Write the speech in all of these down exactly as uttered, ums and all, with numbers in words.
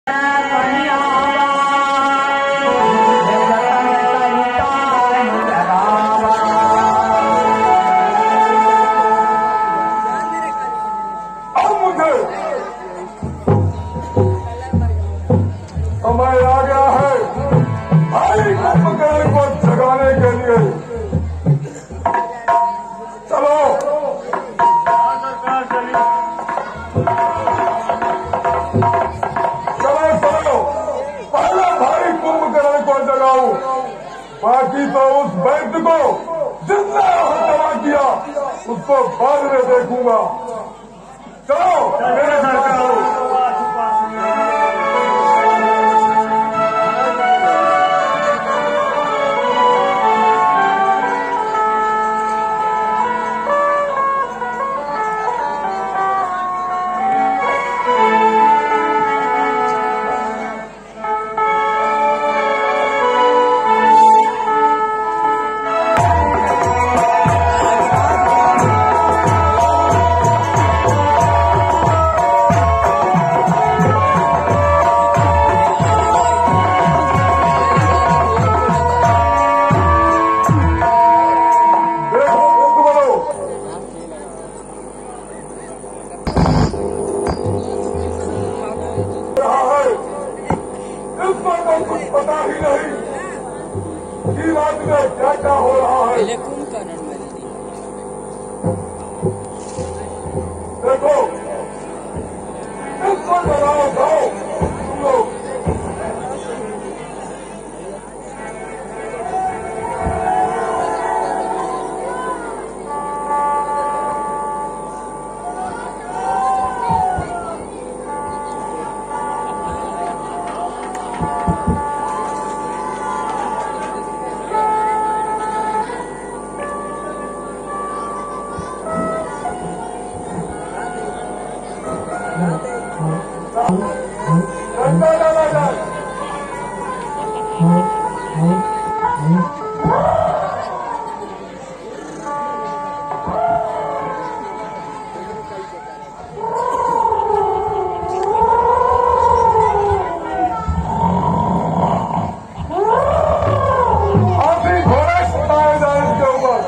समय आ गया है भाई कुंभकर्ण को जगाने के लिए। चलो चलो चलो, पहले भाई कुंभकर्ण को जगाओ, बाकी तो उस वैद्य को जितना हत्या किया उसको बाद में देखूंगा। चलो मेरे सरकार। कुछ पता ही नहीं कि रात में क्या क्या हो रहा है। देखो इसको जलाओ जाओ तुम लोग। ठंडा डाला जाए। हाथी घोड़े सुनाए जाए इसके ऊपर।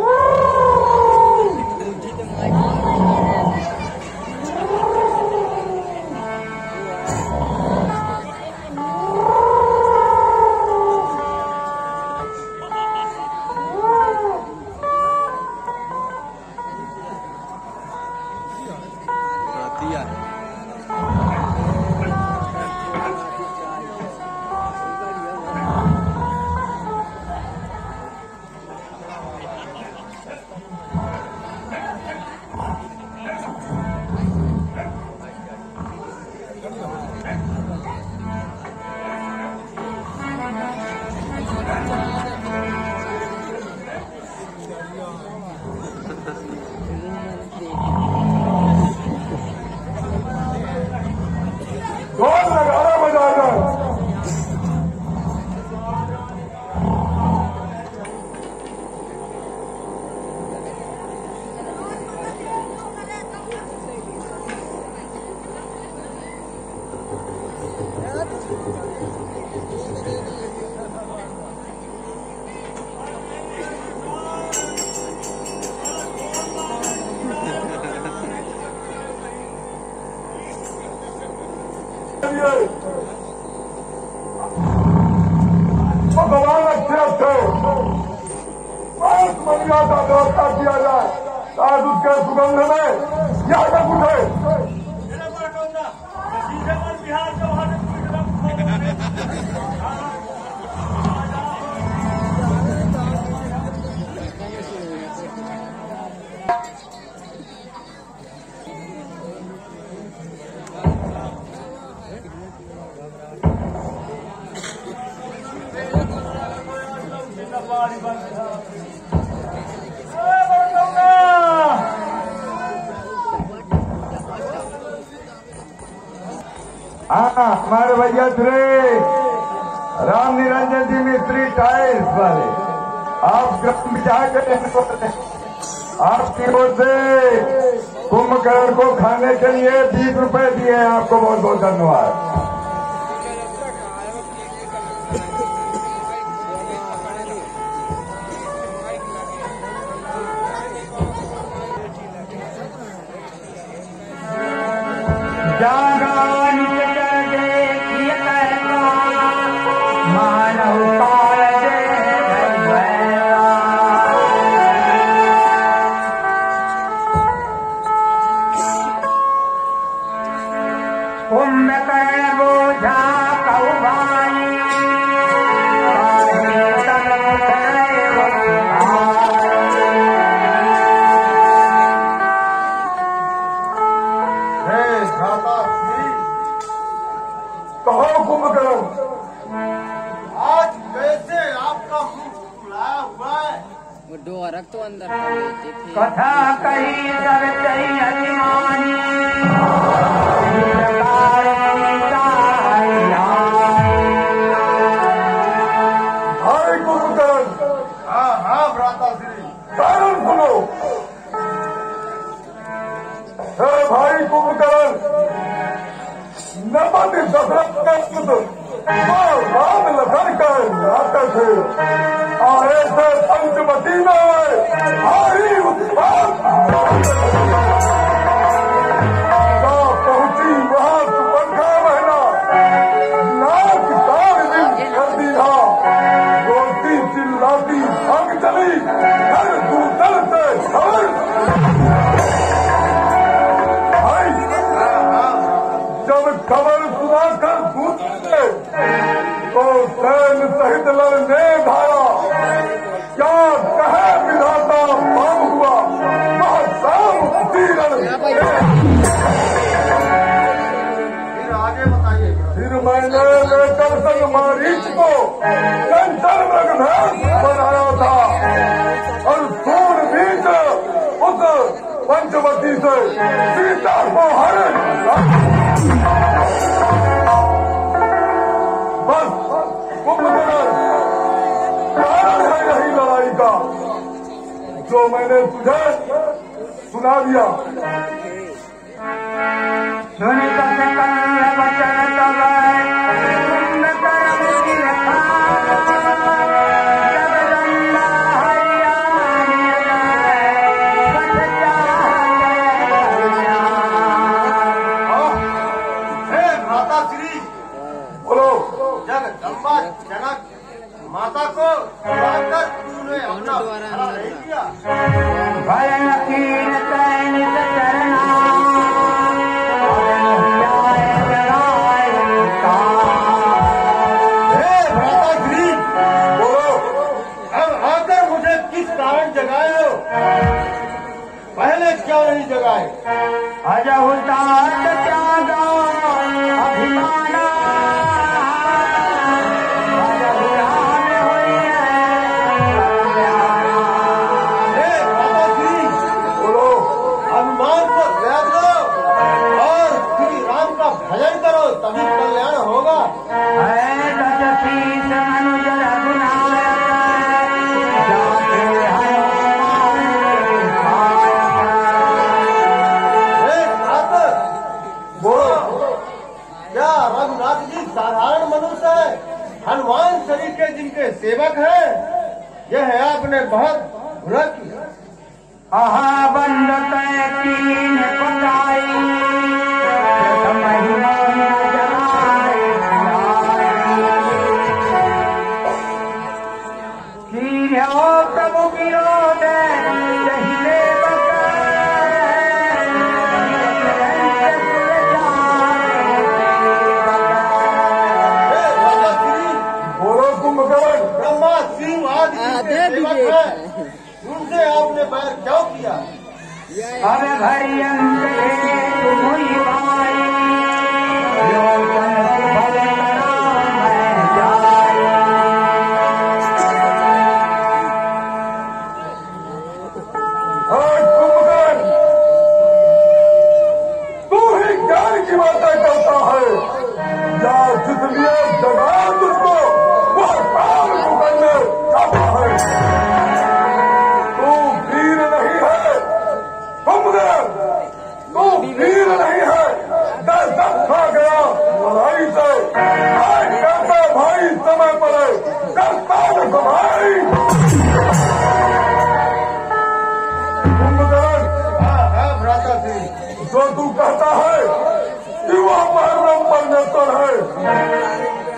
ढोल नगाड़ा बजाएगा। भगवान अच्छे अच्छे पांच मंदिरों का व्यवस्था किया जाए, शायद उसके सुगंध में यह तक उठे। हाँ, हमारे भैया श्री राम निरंजन जी मिस्त्री टाइल्स वाले, आप ग्राम जाकर आपकी ओर से कुंभकर्ण को खाने के लिए बीस रुपए दिए हैं। आपको बहुत बहुत धन्यवाद। कहो कुंभकर्ण, आज कैसे आपका मुंह फुलाया हुआ है? वो डोरक तो अंदर कर लेते थे। कथा कही सब चई अभिमानी भाई कुंभकर्ण, हाँ हाँ भ्राता श्री, कारण सुनो। हे भाई कुंभकर्ण, नमन दशरथ का पुत्र वो राम लखन का नाटक है। आए थे पंचवटी में भारी उत्पाद पहुंची वहां सुबंधा महीना नाच कार दिन कर दिया। रोती चिल्लाती भाग चली घर दूसर से खबर। भाई जब खबर सुनाकर दूसरे तो सैन सहित लड़ने धारा। क्या कहे विधाता पाप हुआ वह शाम तीरण। फिर आगे बताइए। फिर मैंने लेकर संग मारीच को चंचल मृगभेद बनाया था और सूर बीच उस पंचवटी से सीता को हरण। बस कुंभकर्ण, कारण है यही लड़ाई का जो मैंने तुझे सुना दिया। सुन कस कन्न वचन तब कुंभ करम की रखा। जब रंगा हरियाणी कथ हे भ्राता श्री, बोलो। जगदम्बा जनक माता को बुलाकर तूने अपना खड़ा नहीं किया। भयन कीन तैनित चरना हे भ्राता श्री, बोलो। अब आकर मुझे किस कारण जगाए हो? पहले क्यों नहीं जगाए? अजहुतात त्यागा अभिमाना अजहुरान होई हे भ्राता श्री, बोलो। हनुमान को त्याग दो और श्री राम का भजन करो, तभी कल्याण होगा। है दस शीस मनुज रघुनायक जाके हनुमान के हे भ्राता, बोलो। क्या रघुनाथ जी साधारण मनुष्य है? हनुमान शरीर के जिनके सेवक हैं, यह है आपने बहुत बुरा किया। अहा बंद तय कीन पताई महिमा न जगाए कीन हो प्रभु विरोध यही लेवक हे भ्राता श्री, बोलो कुंभकर्ण। ब्रह्मा शिव आदि जिनके आधे सेवक विवेक हैं, उनसे आपने बैर क्यों किया? अब घड़ी अंत हेतु हुई भाई जो जन भल नाम जाए। हे कुंभकर्ण, तू ही ज्ञान की बातें करता है या जिसलिए जगाए तुझको वह काम तू करने जाता है। तू वीर नहीं है कुंभकर्ण, तू वीर नहीं है। दस खा गया लड़ाई से। आज कहते भाई समय पड़े करता न भाई। कुंभकर्ण, हाँ हाँ भ्राता श्री, जो तू कहता है कि वह परम परमेश्वर है,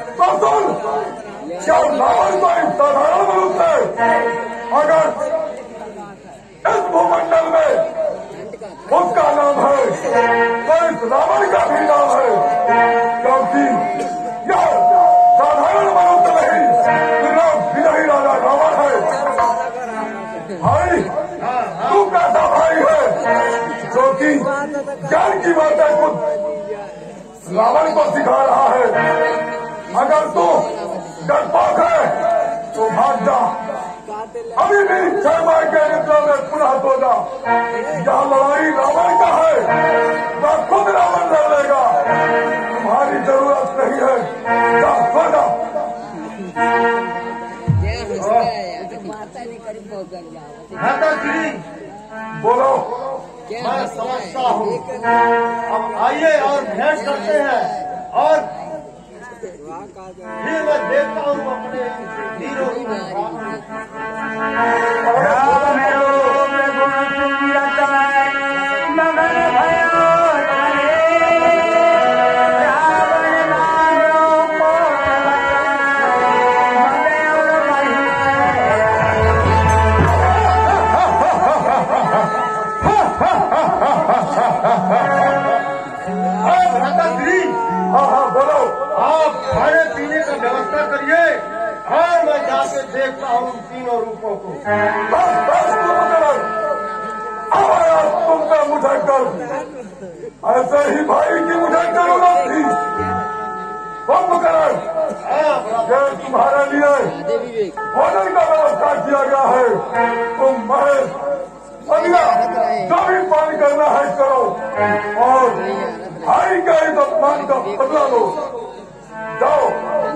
अब आइए और भेंट करते हैं और फिर मैं देखता हूँ अपने हीरो राम रूप गुण सुंदरता मगन भयो रावण नारो को हाँ हाँ बोलो। आप खाने पीने का व्यवस्था करिए और मैं जाके देखता हूँ तीनों रूपों को। बस बस कुंभकर्ण, आया तुमका मुझे कर ऐसे ही भाई की मुझे जरूरत थी। कुंभकर्ण, ये तुम्हारे लिए भोजन का व्यवस्था किया गया है। तुम महेश अगला जो भी पान करना है करो और भाई का इस अपमान का बदला लो। जाओ।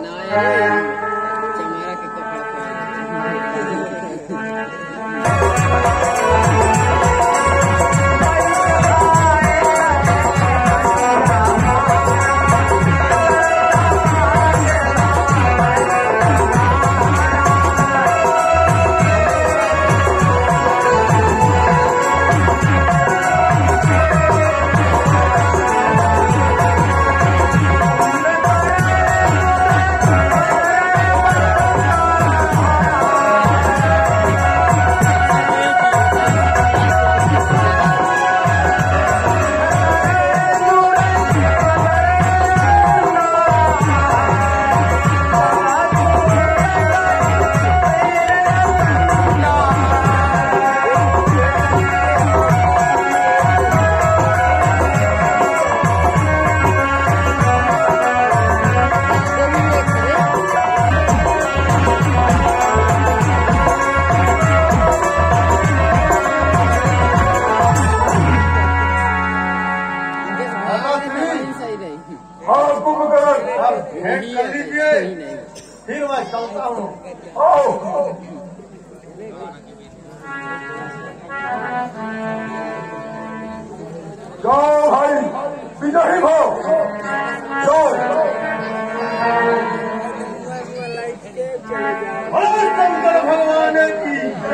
चमारा के हाँ कुंभकर्ण, आप भेंट कर लीजिए फिर मैं चलता हूँ। आओ। जाओ भाई, विजयी हो। जाओ। और शंकर भगवान की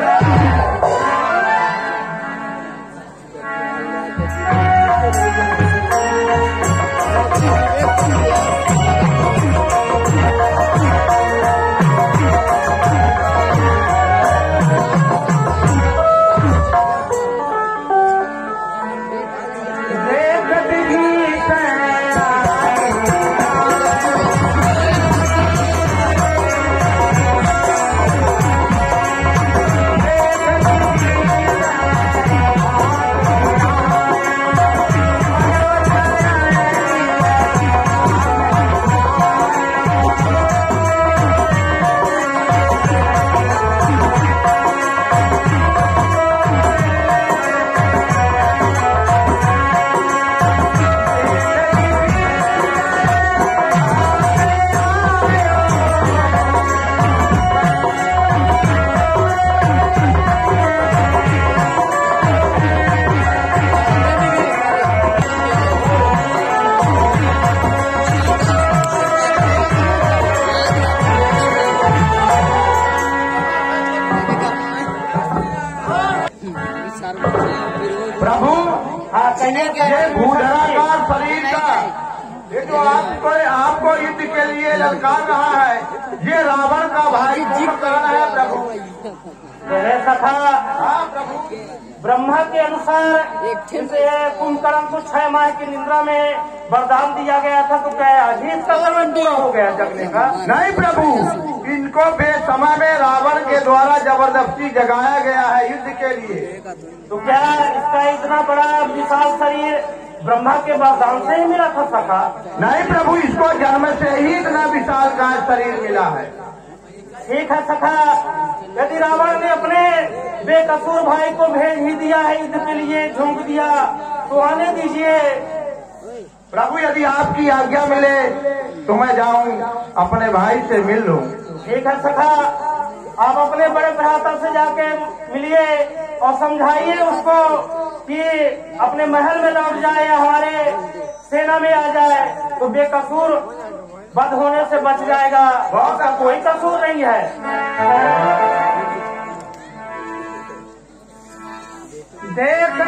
प्रभु ये भूधराकार शरीर का ये जो आपको आपको युद्ध के लिए ललकार रहा है, ये रावण का भाई कुंभकर्ण है प्रभु। मेरे सखा, हाँ प्रभु, ब्रह्मा के अनुसार इसे कुंभकर्ण को छह माह की निद्रा में वरदान दिया गया था, तो क्या अभी इसका वर्णन पूरा हो गया जगने का? नहीं प्रभु, इनको बेसमय में रावण के द्वारा जबरदस्ती जगाया गया है युद्ध के लिए। तो क्या इसका इतना बड़ा विशाल शरीर ब्रह्मा के वरदान से ही मिला था सखा? नहीं प्रभु, इसको जन्म से ही इतना विशाल का शरीर मिला है। ठीक है सखा, यदि रावण ने अपने बेकसूर भाई को भेज ही दिया है युद्ध के लिए, झोंक दिया, तो आने दीजिए प्रभु। यदि आपकी आज्ञा मिले तो मैं जाऊं अपने भाई से मिल लूं। ठीक है सखा, आप अपने बड़े भ्राता से जाके मिलिए और समझाइए उसको कि अपने महल में लौट जाए या हमारे सेना में आ जाए तो बेकसूर बद होने से बच जाएगा, उसका कोई कसूर नहीं है। देख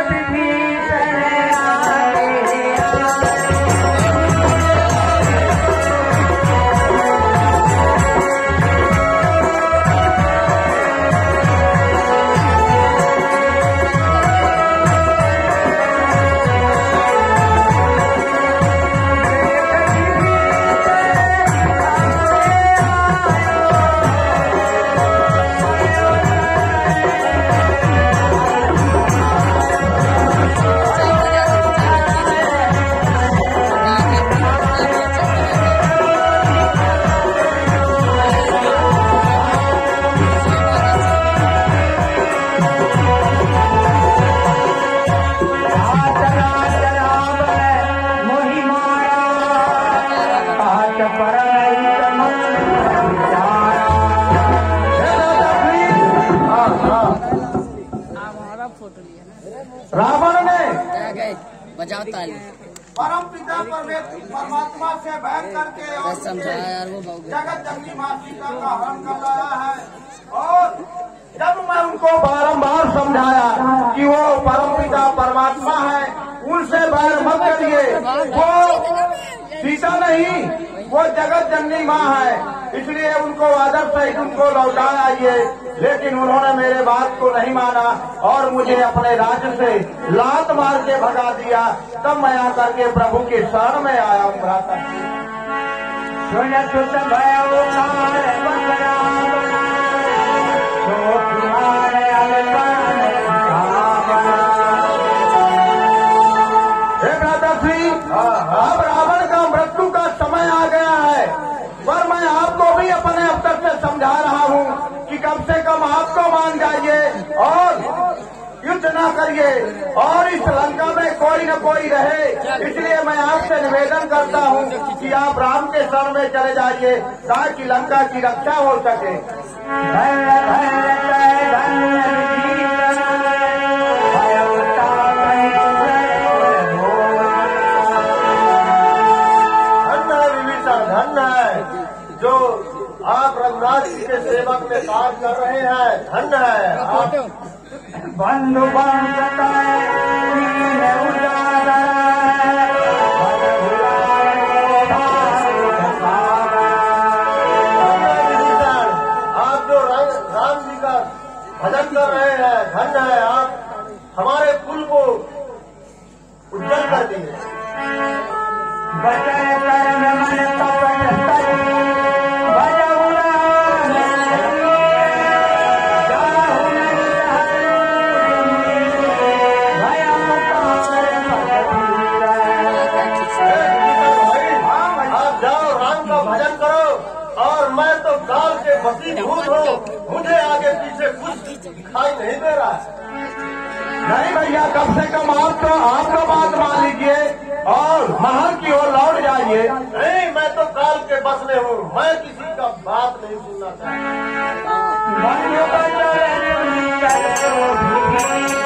रावण ने बजाओ ताली। परम पिता परमात्मा से बैठ करके और समझाया यार वो जगत जननी माँ सीता का हरण कर लाया है। और जब मैं उनको बारंबार समझाया कि वो परम पिता परमात्मा है, उनसे बैर मत करिए, वो सीता नहीं, वो जगत जननी माँ है, इसलिए उनको आदर सहित उनको लौटा आइए। लेकिन उन्होंने मेरे बात को नहीं माना और मुझे अपने राज्य से लात मार के भगा दिया। तब मैं आकर के प्रभु के शरण में आया हूँ। भ्राता श्री, अब रावण का मृत्यु का समय आ गया है, पर मैं आपको भी अपने अवसर से समझा रहा हूँ कि कम से कम आपको मान जाइए और युद्ध न करिए और इस लंका में कोई न कोई रहे। इसलिए मैं आपसे निवेदन करता हूँ कि आप राम के शरण में चले जाइए ताकि लंका की रक्षा हो सके। धन्य है जो आप रघुनाथ जी के सेवक में कार्य कर रहे हैं, धन्य है आप। बंधु आप जो राम जी का भजन कर रहे हैं, धन्य है आप। हमारे कुल को उज्जवल कर दिए। मुझे आगे पीछे कुछ दिखाई नहीं दे रहा है। नहीं भैया, कम से कम आप तो आप तो बात मान लीजिए और महल की ओर लौट जाइए। नहीं, मैं तो काल के बस में हूँ, मैं किसी का बात नहीं सुनना चाहता।